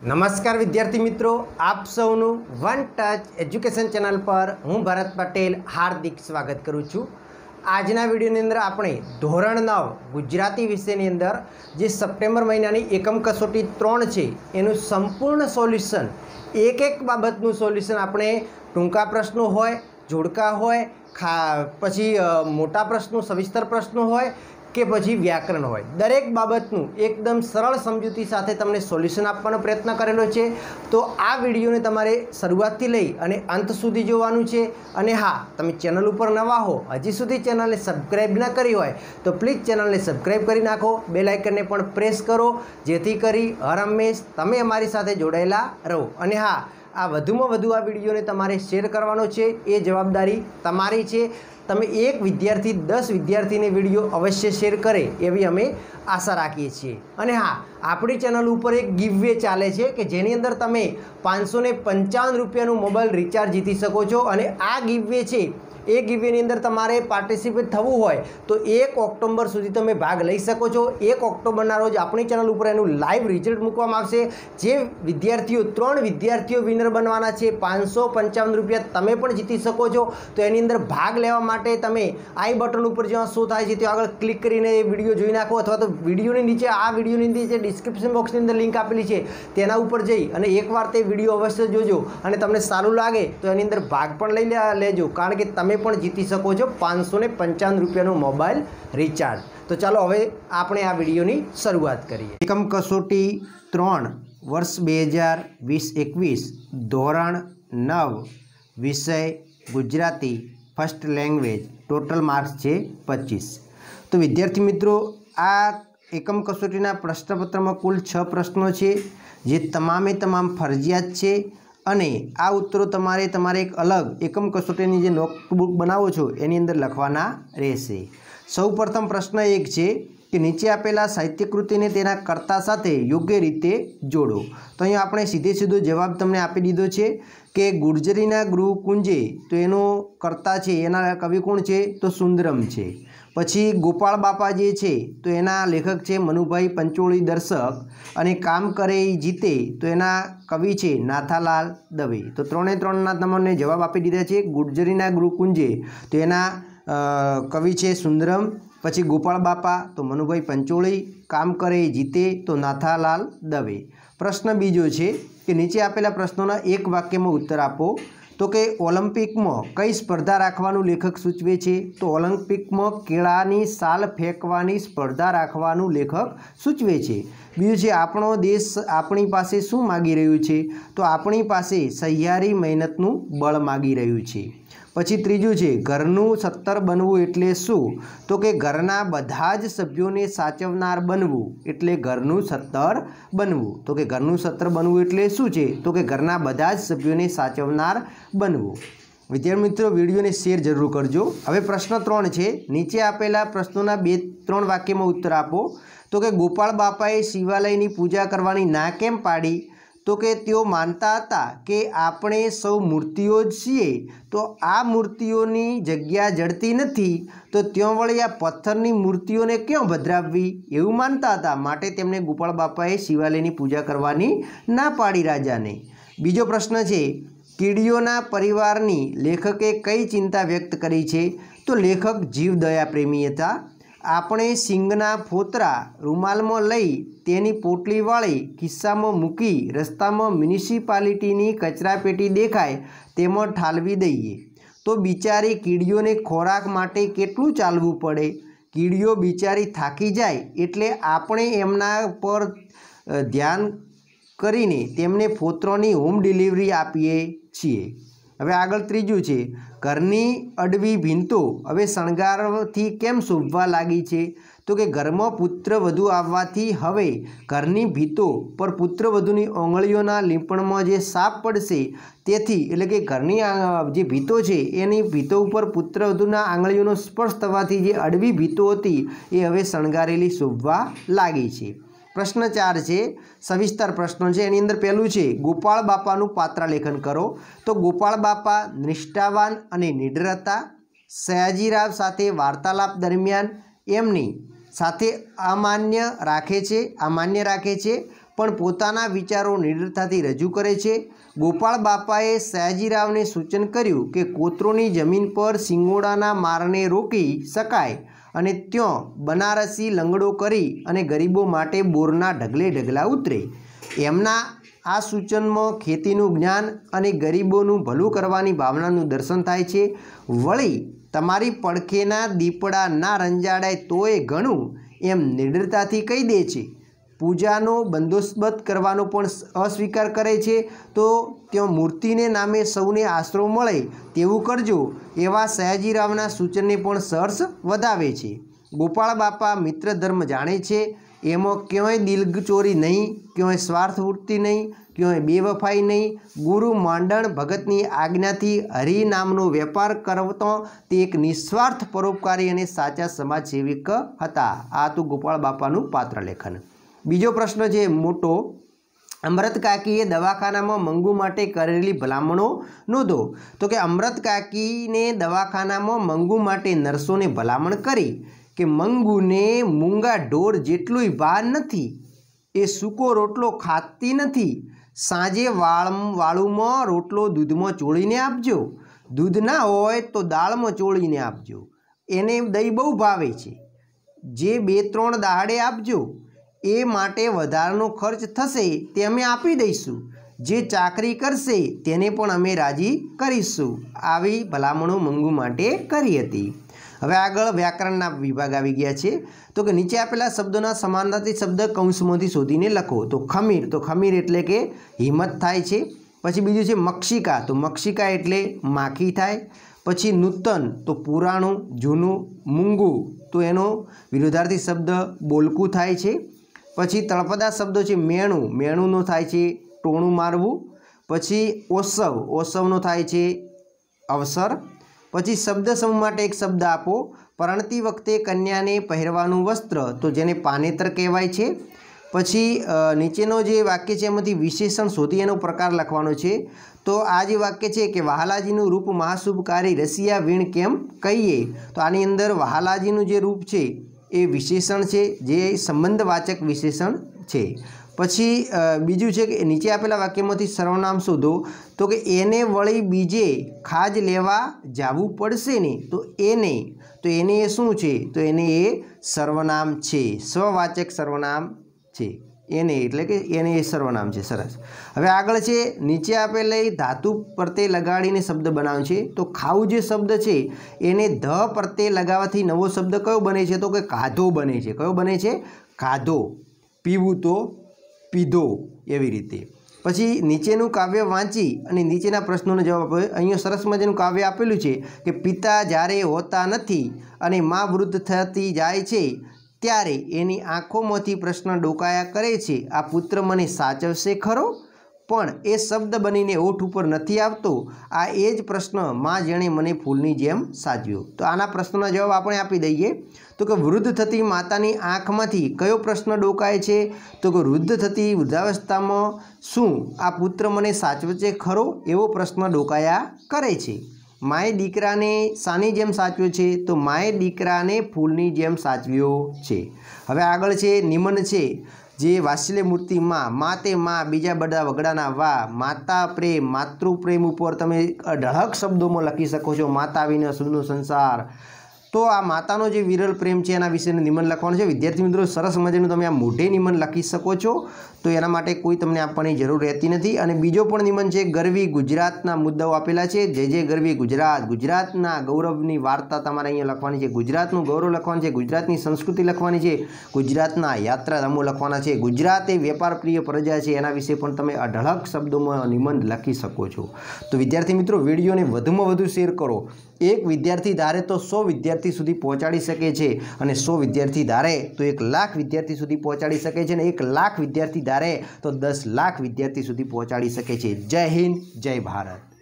नमस्कार विद्यार्थी मित्रों, आप सौनु वन टच एज्युकेशन चैनल पर हूँ भरत पटेल हार्दिक स्वागत करूँ छूँ। आजना विडियोनी अंदर आपणे धोरण 9 गुजराती विषयनी अंदर जे सप्टेम्बर महीनानी एकम कसोटी 3 छे एनुं संपूर्ण सोल्यूशन एक एक बाबतनुं सोल्यूशन आपणे टूंका प्रश्नों होय, जोड़का होय, पछी मोटा प्रश्नों, सविस्तर प्रश्नों होय के पछी व्याकरण होय, दरेक बाबतनुं एकदम सरल समजूती साथे तमने सोल्यूशन आपवानो प्रयत्न करेलो छे। तो आ विडियोने तमारे शरूआतथी लई अने अंत सुधी जोवानुं छे। अने हाँ, तमे चेनल उपर नवा हो, हजी सुधी चेनलने सब्सक्राइब न करी होय तो प्लीज चेनलने सब्सक्राइब करी नाखो, बेल आइकनने पण प्रेस करो जेथी करी हर हमेश तमे अमारी साथे जोडायेला रहो। अने हाँ, आ वधुमां वधु आ विडियोने तमारे शेर करवानो छे, ए जवाबदारी तमारी छे। तमे एक विद्यार्थी 10 विद्यार्थीने विडियो अवश्य शेर करे एवी अमे आशा राखीए छीए। अने हाँ, आपणी चेनल उपर एक गिववे चाले छे कि जेनी अंदर तमे 555 रुपयानुं मोबाइल रिचार्ज जीती शको छो। अने आ गिववे छे ए गिववेनी अंदर तमारे पार्टिसिपेट थवुं होय तो 1 ऑक्टोबर सुधी तमे भाग लई शको छो। 1 ऑक्टोबरना रोज आपणी चेनल उपर एनुं लाइव रिजल्ट मूकवामां आवशे। जे विद्यार्थीओ 3 विद्यार्थीओ विनर बनवाना छे, 555 रुपया तमे पण जीती शको छो। तो एनी अंदर भाग लेवा माटे तमे आई बटन उपर ज्यां शो थाय छे त्यां आगळ क्लिक करीने ए विडियो जोई नाखो, अथवा तो विडियोनी नीचे आ विडियोनी नीचे डिस्क्रिप्शन बॉक्सनी अंदर लिंक आपेली छे तेना उपर जई अने एकवार ते विडियो अवश्य जोजो अने तमने सारुं लागे तो एनी अंदर भाग पण लई लेजो, कारण के तमे पण जीती शको छो 555 रुपयानुं मोबाइल रिचार्ज। तो चलो हवे आपणे आ विडियोनी शरूआत करीए। एकम कसोटी 3 वर्ष 2020-21 धोरण 9 विषय Gujarati first language, total marks छे 25। तो विद्यार्थी मित्रों, आ एकम कसोटीना प्रश्नपत्रमां कुल 6 प्रश्नों छे जे तमामे तमाम फरजियात छे। अने आ उत्तरों तमारे तमारे एक अलग एकम कसोटीनी जे नोटबुक बनावो छो एनी अंदर लखवाना रहेशे। सौ प्रथम प्रश्न एक छे कि नीचे आपेला साहित्यकृतिने तेना कर्ता साथे योग्य रीते जोड़ो। तो अहीं आपणे सीधे सीधो जवाब तमने आपी दीधो छे कि गुर्जरीना गृहकुंजे तो एनो कर्ता छे, एना कवि कोण छे तो सुंदरम छे। पछी गोपाल बापा जे छे तो एना लेखक छे मनुभाई पंचोली दर्शक, अने काम करे जीते तो एना कवि छे नाथालाल दवे। तो 3 ना तमने जवाब आपी दीधा छे। गुर्जरीना गृहकुंजे तो एना कवि छे सुंदरम, पछी गोपाल बापा तो मनुभाई पंचोली, काम करे जीते तो नाथालाल दवे। प्रश्न बीजो छे कि नीचे आपेला प्रश्नोना एक वाक्यमां उत्तर आपो। तो कि ओलम्पिक में कई स्पर्धा राखवानुं लेखक सूचवे छे, तो ओलम्पिक में केळानी साल फेंकवानी स्पर्धा राखवानुं लेखक सूचवे छे। बीजुं छे आपणो देश आपणी पासे शुं मागी रह्युं छे, तो आपणी पासे सहियारी मेहनतनुं बळ मागी रह्युं छे। पछी त्रीजुं छे घरनुं सत्तर बनवुं एटले शुं, तो कि घरना बधा ज सभ्योने साचवनार बनवुं एटले घरनुं सत्तर बनवुं। तो कि घरनुं सत्तर बनवुं एटले शुं छे, तो कि घरना बधा ज सभ्योने साचवनार बनवुं। विद्यार्थी मित्रों, विडियोने शेर जरूर करजो। हवे प्रश्न 3 छे, नीचे आपेला प्रश्नोना 2-3 वाक्यमां उत्तर आपो। तो कि गोपाल बापाए शिवालयनी पूजा करवानी ना केम पाड़ी, तो कि तेओ मानता हता कि आपणे सौ मूर्तिओ ज छीए, तो आ मूर्तिओनी जग्या जड़ती नथी, तो त्यां वળી आ पत्थरनी मूर्तिओने क्यों भद्राववी एवुं मानता हता, माटे तेमणे गोपाल बापाए शिवालयनी पूजा करवानी ना पाड़ी राजाने। बीजो प्रश्न छे, कीड़ीओना परिवारनी लेखके कई चिंता व्यक्त करी छे, तो लेखक जीवदया प्रेमी हता। आपणे सींगना फोतरा रूमालमां लई तेनी पोटली वाળી खिस्सामां मूकी रસ્તામાં म्युनिसिपालिटीनी कचरापेटी देखाय तेमां ठालवी दઈએ, तो बिचारी कीड़ीओने खोराक माटे केटલું ચાલવું પડે। कीड़ीओ बिचारी थाकी जाय एटले आपणे एमना पर ध्यान करीने तेमने फोतरानी होम डिलिवरी आपीए छीए। हवे आगळ त्रीजुं छे, घरनी अडवी भींतो हवे शणगारथी केम शोभवा लागी छे, तो कि घरमां पुत्रवधू आववाथी हवे घरनी भीतो पर पुत्रवधूनी आंगळीओना લીંપણમાં जे साप पड़शे तेथी एटले कि घरनी जे भीतो छे एनी भीतो उपर पुत्रवधूना आंगळीओनो स्पर्श थवाथी जे अडवी भीतो हती ए हवे शणगारेली शोभवा लागी छे। प्रश्न 4 छे, सविस्तर प्रश्नो छे। एनी अंदर पहेलुं छे गोपाल बापानुं पात्रलेखन करो। तो गोपाल बापा निष्ठावान अने निडर हता। सयाजीराव साथे वार्तालाप दरमियान एमनी साथे अमान्य राखे छे પણ પોતાના વિચારો નિડરતાથી રજૂ કરે છે। ગોપાળ બાપાએ સયાજીરાવને સૂચન કર્યું કે કોતરોની જમીન પર સિંગોડાના મારને રોકી શકાય અને ત્યાં બનારસી લંગડો કરી અને ગરીબો માટે બોરના ઢગલે ઢગલા ઉતરે। એમના આ સૂચનમાં ખેતીનું જ્ઞાન અને ગરીબોનું ભલું કરવાની ભાવનાનું દર્શન થાય છે। વળી તમારી પડખેના દીપડા ના રંજાડાય તોય ઘણું એમ નિડરતાથી કહી દે છે। પૂજાનો બંદોબસ્ત કરવાનો પણ અસ્વીકાર કરે છે। તો ત્યાં મૂર્તિને નામે સૌને આશરો મળે તેવું કરજો એવા સયાજીરાવના સૂચનને પણ સહર્ષ વધાવે છે। ગોપાળ બાપા મિત્ર ધર્મ જાણે છે। એમાં ક્યાંય દિલચોરી નહીં, ક્યાંય સ્વાર્થવૃત્તિ નહીં, ક્યાંય બેવફાઈ નહીં। ગુરુ માંડણ ભગતની આજ્ઞાથી હરિનામનો વેપાર કરતો તે એક નિસ્વાર્થ પરોપકારી અને સાચા સમાજસેવક હતા। આ તો ગોપાળ બાપાનું પાત્ર લેખન। બીજો પ્રશ્ન છે મોટો, અમૃત કાકીએ દવાખાનામાં મંગુ માટે કરેલી ભલામણો નોંધો। તો કે અમૃત કાકીને દવાખાનામાં મંગુ માટે નર્સોને ભલામણ કરી કે મંગુને મૂંગા ઢોર જેટલું ભાન નથી, એ સૂકો રોટલો ખાતી નથી। સાંજે વાળુમાં રોટલો દૂધમાં ચોળીને આપજો, દૂધ ના હોય તો દાળમાં ચોળીને આપજો। એને દહીં બહુ ભાવે છે, જે 2-3 દાડે આપજો। એ માટે વધારાનો ખર્ચ થશે તે અમે આપી દઈશું। જે ચાકરી કરશે તેને પણ અમે રાજી કરીશું। આવી ભલામણો મંગુ માટે કરી હતી। હવે આગળ વ્યાકરણના વિભાગ આવી ગયા છે। તો કે નીચે આપેલા શબ્દોના સમાનાર્થી શબ્દ કૌંસમાંથી શોધીને લખો। તો ખમીર, તો ખમીર એટલે કે હિંમત થાય છે। પછી બીજું છે મક્ષિકા, તો મક્ષિકા એટલે માખી થાય। પછી નૂતન, તો પુરાણું જૂનું। મૂંગું, તો એનો વિરોધાર્થી શબ્દ બોલકું થાય છે। પછી તળપદા શબ્દો છે મેણું, મેણુંનો થાય છે ટોણું મારવું। પછી ઓસવ, ઓસવનો થાય છે અવસર। પછી શબ્દ સમૂહ માટે એક શબ્દ આપો। પરણતી વખતે કન્યાને પહેરવાનું વસ્ત્ર, તો જેને પાનેતર કહેવાય છે। પછી નીચેનો જે વાક્ય છે એમાંથી વિશેષણ શોધી એનો પ્રકાર લખવાનો છે। તો આ જે વાક્ય છે કે વહાલાજીનું રૂપ મહાશુભકારી રસિયા વીણ કેમ કહીએ, તો આની અંદર વહાલાજીનું જે રૂપ છે એ વિશેષણ છે, જે સંબંધવાચક વિશેષણ છે। પછી બીજું છે કે નીચે આપેલા વાક્યમાંથી સર્વનામ શોધો। તો કે એને વળી બીજે ખાજ લેવા જાવું પડશે ને, તો એને એ શું છે, તો એને એ સર્વનામ છે, સ્વવાચક સર્વનામ છે। એને એટલે કે એને એ સર્વનામ છે। સરસ। હવે આગળ છે નીચે આપેલી ધાતુ પ્રત્યય લગાડીને શબ્દ બનાવે છે। તો ખાવું જે શબ્દ છે એને ધ પ્રત્યય લગાવવાથી નવો શબ્દ કયો બને છે, તો કે ખાધો બને છે। કયો બને છે? ખાધો। પીવું તો પીધો, એવી રીતે। પછી નીચેનું કાવ્ય વાંચી અને નીચેના પ્રશ્નોનો જવાબ આપો। અહીંયા સરસ મજાનું કાવ્ય આપેલું છે કે પિતા જ્યારે હોતા નથી અને મા વૃદ્ધ થતી જાય છે ત્યારે એની આંખોમાંથી પ્રશ્ન ડોકાયા કરે છે, આ પુત્ર મને સાચવશે ખરો? પણ એ શબ્દ બનીને ઓઠ ઉપર નથી આવતો। આ એ જ પ્રશ્ન માં જેણે મને ફૂલની જેમ સાચવ્યો। તો આના પ્રશ્નોના જવાબ આપણે આપી દઈએ। તો કે વૃદ્ધ થતી માતાની આંખમાંથી કયો પ્રશ્ન ડોકાય છે, તો કે વૃદ્ધ થતી વૃદ્ધાવસ્થામાં શું આ પુત્ર મને સાચવશે ખરો, એવો પ્રશ્ન ડોકાયા કરે છે। માએ દીકરાને શાની જેમ સાચવ્યો છે, તો માએ દીકરાને ફૂલની જેમ સાચવ્યો છે। હવે આગળ છે નિમન છે, જે વાત્સલ્ય મૂર્તિમાં મા તે મા બીજા બધા વગડાના વા, માતા પ્રેમ માતૃપ્રેમ ઉપર તમે અઢળક શબ્દોમાં લખી શકો છો। માતા વિના સુનો સંસાર, તો આ માતાનો જે વિરલ પ્રેમ છે એના વિશેનું નિમન લખવાનું છે। વિદ્યાર્થી મિત્રો સરસ મજાનું તમે આ મોઢે નિમન લખી શકો છો, તો એના માટે કોઈ તમને આપવાની જરૂર રહેતી નથી। અને બીજો પણ નિમન છે ગરવી ગુજરાતના મુદ્દાઓ આપેલા છે। જે ગરવી ગુજરાત, ગુજરાતના ગૌરવની વાર્તા તમારે અહીંયા લખવાની છે, ગુજરાતનું ગૌરવ લખવાનું છે, ગુજરાતની સંસ્કૃતિ લખવાની છે, ગુજરાતના યાત્રાધામો લખવાના છે, ગુજરાત એ વેપાર પ્રિય પ્રજા છે એના વિશે પણ તમે અઢળક શબ્દોમાં નિબંધ લખી શકો છો। તો વિદ્યાર્થી મિત્રો વિડીયોને વધુમાં વધુ શેર કરો। એક વિદ્યાર્થી ધારે તો 100 વિદ્યાર્થી સુધી પહોંચાડી શકે છે, અને 100 વિદ્યાર્થી ધારે તો 1 લાખ વિદ્યાર્થી સુધી પહોંચાડી શકે છે, અને 1 લાખ વિદ્યાર્થી ધારે તો 10 લાખ વિદ્યાર્થી સુધી પહોંચાડી શકે છે। જય હિન્દ, જય ભારત।